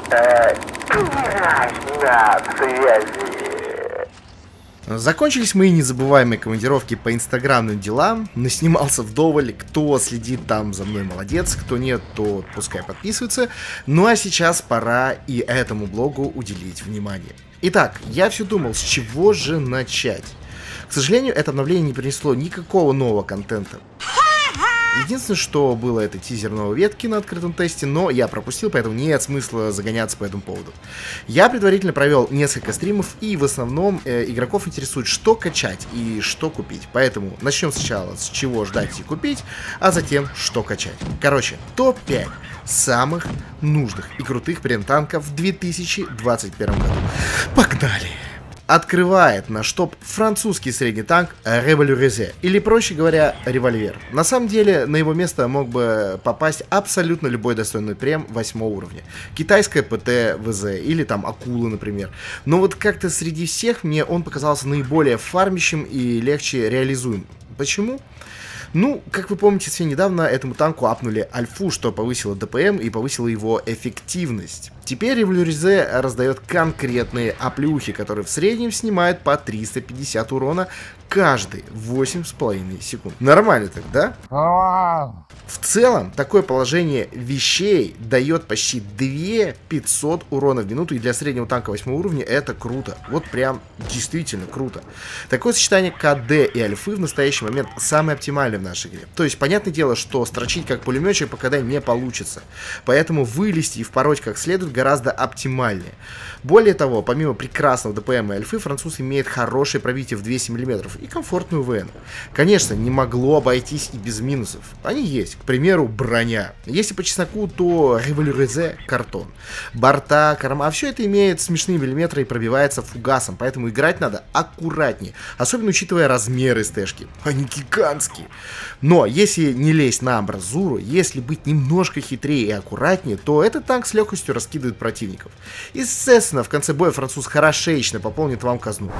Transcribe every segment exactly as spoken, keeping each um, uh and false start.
На связи. Закончились мои незабываемые командировки по инстаграмным делам. Наснимался вдоволь. Кто следит там за мной, молодец. Кто нет, то пускай подписывается. Ну а сейчас пора и этому блогу уделить внимание. Итак, я все думал, с чего же начать. К сожалению, это обновление не принесло никакого нового контента. Единственное, что было, это тизер новой ветки на открытом тесте, но я пропустил, поэтому нет смысла загоняться по этому поводу. Я предварительно провел несколько стримов, и в основном э, игроков интересует, что качать и что купить. Поэтому начнем сначала с чего ждать и купить, а затем что качать. Короче, топ пять самых нужных и крутых прем-танков в две тысячи двадцать первом году. Погнали! Открывает наш топ французский средний танк Револьверзе, или, проще говоря, револьвер. На самом деле, на его место мог бы попасть абсолютно любой достойный прем восьмого уровня. Китайская ПТ ВЗ, или там Акула, например. Но вот как-то среди всех мне он показался наиболее фармящим и легче реализуем. Почему? Ну, как вы помните, совсем недавно этому танку апнули альфу, что повысило ДПМ и повысило его эффективность. Теперь Револьверзе раздает конкретные оплюхи, которые в среднем снимают по триста пятьдесят урона каждые восемь с половиной секунд. Нормально так, да? В целом, такое положение вещей дает почти две тысячи пятьсот урона в минуту, и для среднего танка восьмого уровня это круто. Вот прям действительно круто. Такое сочетание КД и альфы в настоящий момент самое оптимальное в нашей игре. То есть, понятное дело, что строчить как пулеметчик по КД не получится. Поэтому вылезти и впороть как следует гораздо оптимальнее. Более того, помимо прекрасного ДПМ и альфы, француз имеет хорошее пробитие в двести миллиметров и комфортную ВН. Конечно, не могло обойтись и без минусов. Они есть. К примеру, броня. Если по чесноку, то Револьверзе картон. Борта, корма, а все это имеет смешные миллиметры и пробивается фугасом, поэтому играть надо аккуратнее, особенно учитывая размеры стэшки. Они гигантские. Но если не лезть на амбразуру, если быть немножко хитрее и аккуратнее, то этот танк с легкостью раскидывает противников. Естественно, в конце боя француз хорошечно пополнит вам казну.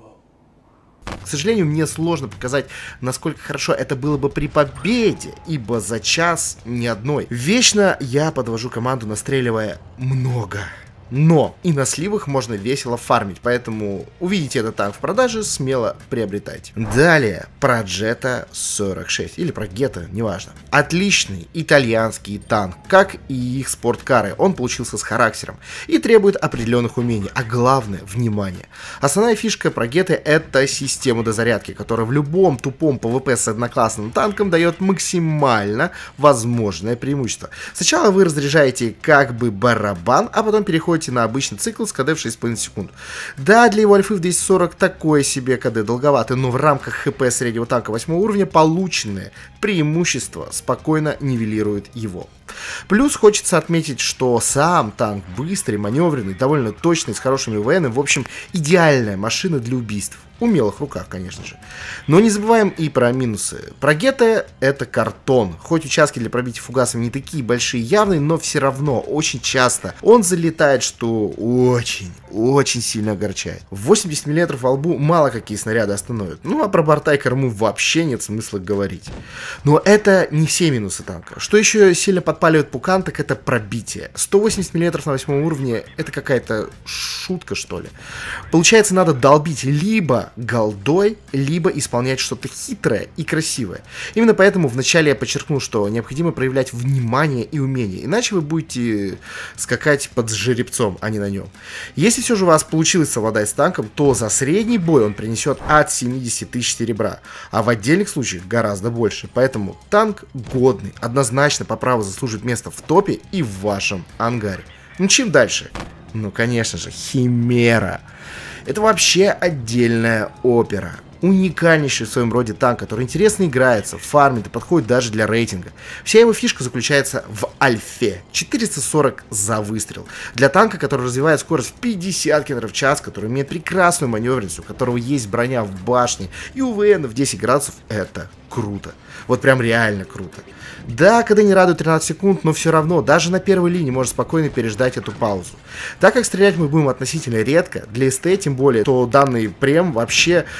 К сожалению, мне сложно показать, насколько хорошо это было бы при победе, ибо за час ни одной. Вечно я подвожу команду, настреливая много. Но и на сливах можно весело фармить, поэтому увидите этот танк в продаже, смело приобретайте. Далее, Проджета сорок шесть, или Прогета, неважно. Отличный итальянский танк, как и их спорткары. Он получился с характером и требует определенных умений, а главное, внимание. Основная фишка Прогеты — это система дозарядки, которая в любом тупом ПВП с одноклассным танком дает максимально возможное преимущество. Сначала вы разряжаете как бы барабан, а потом переходите на обычный цикл с КД в шесть с половиной секунд. Да, для его альфы в двести сорок такое себе КД долговато, но в рамках ХП среднего танка восьмого уровня полученное преимущество спокойно нивелирует его. Плюс хочется отметить, что сам танк быстрый, маневренный, довольно точный, с хорошими ВН, в общем, идеальная машина для убийств. В умелых руках, конечно же. Но не забываем и про минусы. Прогета — это картон. Хоть участки для пробития фугасом не такие большие явные, но все равно очень часто он залетает, что очень, очень сильно огорчает. восемьдесят миллиметров во лбу мало какие снаряды остановят. Ну а про борта и корму вообще нет смысла говорить. Но это не все минусы танка. Что еще сильно подпаливает пукан, так это пробитие. сто восемьдесят миллиметров на восьмом уровне — это какая-то шутка, что ли. Получается, надо долбить либо голдой, либо исполнять что-то хитрое и красивое. Именно поэтому вначале я подчеркнул, что необходимо проявлять внимание и умение, иначе вы будете скакать под жеребцом, а не на нем. Если все же у вас получилось совладать с танком, то за средний бой он принесет от семидесяти тысяч серебра, а в отдельных случаях гораздо больше. Поэтому танк годный, однозначно по праву заслуживает место в топе и в вашем ангаре. Ну чем дальше? Ну конечно же, Химера. Это вообще отдельная опера. Уникальнейший в своем роде танк, который интересно играется, фармит и подходит даже для рейтинга. Вся его фишка заключается в альфе. четыреста сорок за выстрел. Для танка, который развивает скорость в пятьдесят километров в час, который имеет прекрасную маневренность, у которого есть броня в башне и УВН в десять градусов, это круто. Вот прям реально круто. Да, КД не радует тринадцать секунд, но все равно, даже на первой линии можно спокойно переждать эту паузу. Так как стрелять мы будем относительно редко, для СТ тем более, то данный прем вообще хорошо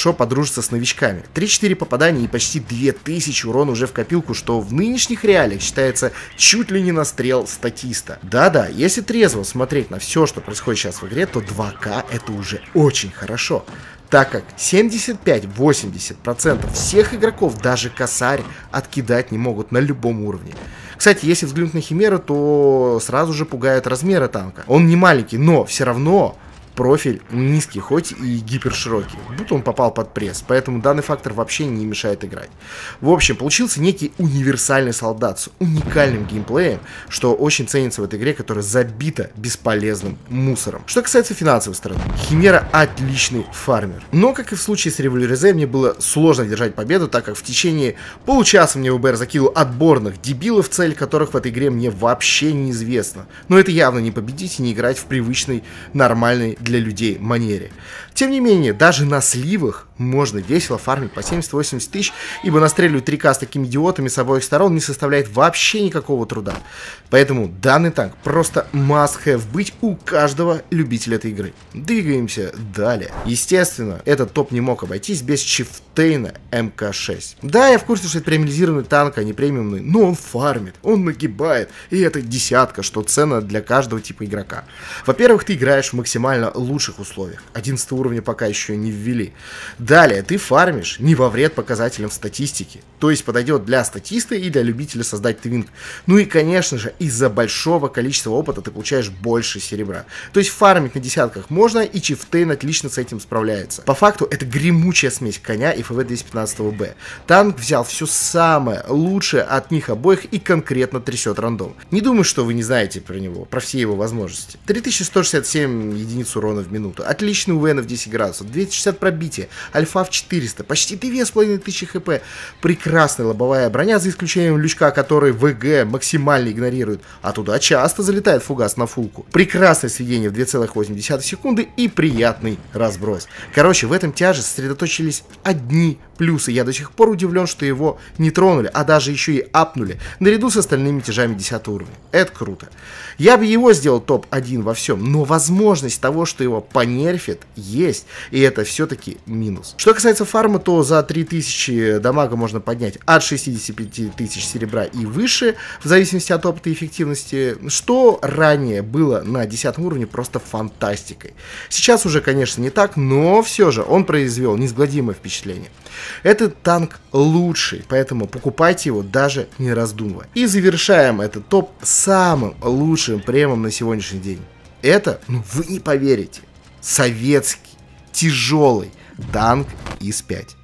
хорошо подружиться с новичками. три-четыре попадания и почти две тысячи урона уже в копилку, что в нынешних реалиях считается чуть ли не настрел статиста. Да-да, если трезво смотреть на все, что происходит сейчас в игре, то два ка это уже очень хорошо. Так как семьдесят пять — восемьдесят процентов всех игроков даже косарь откидать не могут на любом уровне. Кстати, если взглянуть на Химеру, то сразу же пугают размеры танка. Он не маленький, но все равно профиль низкий, хоть и гиперширокий. Будто он попал под пресс, поэтому данный фактор вообще не мешает играть. В общем, получился некий универсальный солдат с уникальным геймплеем, что очень ценится в этой игре, которая забита бесполезным мусором. Что касается финансовой стороны, Химера отличный фармер. Но, как и в случае с Революризе, мне было сложно держать победу, так как в течение получаса мне ВБР закинул отборных дебилов, цель которых в этой игре мне вообще неизвестна. Но это явно не победить и не играть в привычной, нормальной для людей манере. Тем не менее, даже на сливах можно весело фармить по семьдесят-восемьдесят тысяч, ибо настреливать три ка с такими идиотами с обоих сторон не составляет вообще никакого труда. Поэтому данный танк просто must-have быть у каждого любителя этой игры. Двигаемся далее. Естественно, этот топ не мог обойтись без Чифтейна эм ка шесть. Да, я в курсе, что это премиализированный танк, а не премиумный, но он фармит, он нагибает, и это десятка, что ценно для каждого типа игрока. Во-первых, ты играешь в максимально лучших условиях. одиннадцатого уровня пока еще не ввели. Далее, ты фармишь не во вред показателям статистики, то есть подойдет для статиста и для любителя создать твинг. Ну и, конечно же, из-за большого количества опыта ты получаешь больше серебра. То есть фармить на десятках можно, и Чифтейн отлично с этим справляется. По факту, это гремучая смесь коня и эф вэ двести пятнадцать бэ. Танк взял все самое лучшее от них обоих и конкретно трясет рандом. Не думаю, что вы не знаете про него, про все его возможности. три тысячи сто шестьдесят семь единиц урона в минуту, отличный ю эн в десять градусов, двести шестьдесят пробития, альфа в четыреста, почти две с половиной тысячи хп, прекрасная лобовая броня, за исключением лючка, который ВГ максимально игнорирует, а туда часто залетает фугас на фулку. Прекрасное сведение в две целых восемь десятых секунды и приятный разброс. Короче, в этом тяже сосредоточились одни плюсы. Я до сих пор удивлен, что его не тронули, а даже еще и апнули, наряду с остальными тяжами десятого уровня. Это круто. Я бы его сделал топ один во всем, но возможность того, что его понерфит, есть, и это все-таки минус. Что касается фарма, то за три тысячи дамага можно поднять от шестидесяти пяти тысяч серебра и выше, в зависимости от опыта и эффективности, что ранее было на десятом уровне просто фантастикой. Сейчас уже, конечно, не так, но все же он произвел неизгладимое впечатление. Этот танк лучший, поэтому покупайте его даже не раздумывая. И завершаем этот топ самым лучшим премом на сегодняшний день. Это, ну вы не поверите, советский, тяжелый танк ИС пять.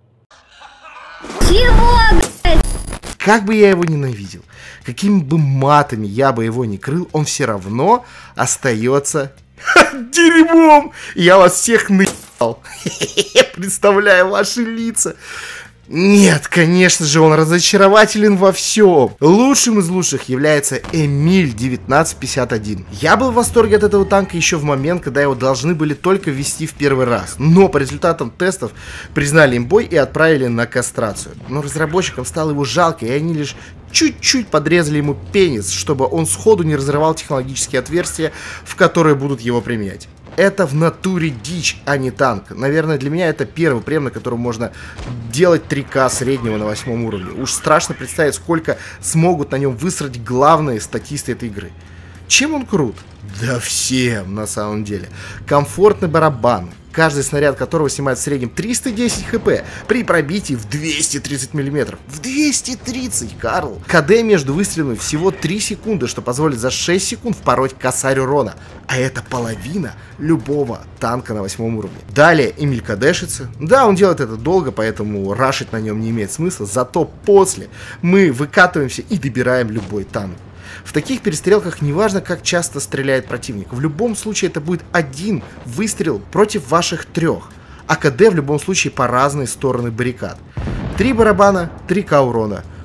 Чего, блядь? Как бы я его ненавидел, какими бы матами я бы его не крыл, он все равно остается дерьмом. Я вас всех наебал. Представляю ваши лица. Нет, конечно же, он разочарователен во всем. Лучшим из лучших является Эмиль девятнадцать пятьдесят один. Я был в восторге от этого танка еще в момент, когда его должны были только ввести в первый раз. Но по результатам тестов признали имбой и отправили на кастрацию. Но разработчикам стало его жалко, и они лишь чуть-чуть подрезали ему пенис, чтобы он сходу не разрывал технологические отверстия, в которые будут его применять. Это в натуре дичь, а не танк. Наверное, для меня это первый прем, на котором можно делать три ка среднего на восьмом уровне. Уж страшно представить, сколько смогут на нем высрать главные статисты этой игры. Чем он крут? Да всем, на самом деле. Комфортный барабан, каждый снаряд которого снимает в среднем триста десять хп при пробитии в двести тридцать миллиметров. В двести тридцать, Карл! КД между выстрелами всего три секунды, что позволит за шесть секунд впороть косарь урона. А это половина любого танка на восьмом уровне. Далее Эмиль кадешится. Да, он делает это долго, поэтому рашить на нем не имеет смысла. Зато после мы выкатываемся и добираем любой танк. В таких перестрелках неважно, как часто стреляет противник. В любом случае это будет один выстрел против ваших трех. А КД в любом случае по разные стороны баррикад. Три барабана, три ка урона.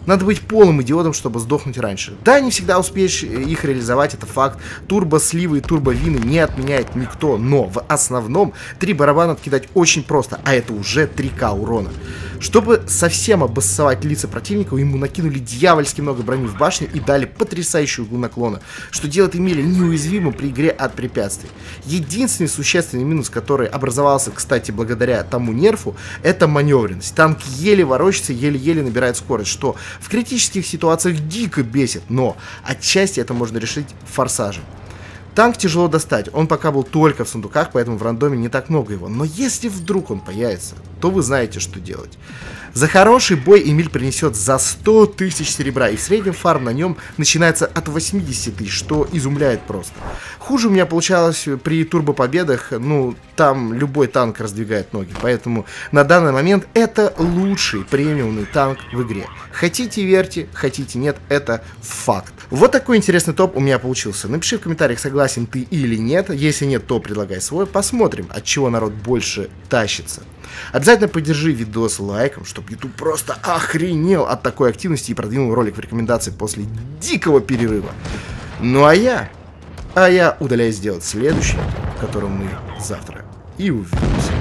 Надо быть полным идиотом, чтобы сдохнуть раньше. Да, не всегда успеешь их реализовать, это факт. Турбо-сливы и турбо-вины не отменяет никто, но в основном три барабана откидать очень просто, а это уже три ка урона. Чтобы совсем обоссовать лица противника, ему накинули дьявольски много брони в башню и дали потрясающую углу наклона, что делает Эмиля неуязвимым при игре от препятствий. Единственный существенный минус, который образовался, кстати, благодаря тому нерфу, это маневренность. Танк еле ворочается, еле-еле набирает скорость, что в критических ситуациях дико бесит, но отчасти это можно решить форсажем. Танк тяжело достать, он пока был только в сундуках, поэтому в рандоме не так много его. Но если вдруг он появится, то вы знаете, что делать. За хороший бой Эмиль принесет за сто тысяч серебра, и в среднем фарм на нем начинается от восьмидесяти тысяч, что изумляет просто. Хуже у меня получалось при турбопобедах, ну, там любой танк раздвигает ноги, поэтому на данный момент это лучший премиумный танк в игре. Хотите верьте, хотите нет, это факт. Вот такой интересный топ у меня получился. Напиши в комментариях, согласен ты или нет. Если нет, то предлагай свой. Посмотрим, от чего народ больше тащится. Обязательно поддержи видос лайком, чтобы YouTube просто охренел от такой активности и продвинул ролик в рекомендации после дикого перерыва. Ну а я, а я удаляюсь сделать следующий, в котором мы завтра и увидимся.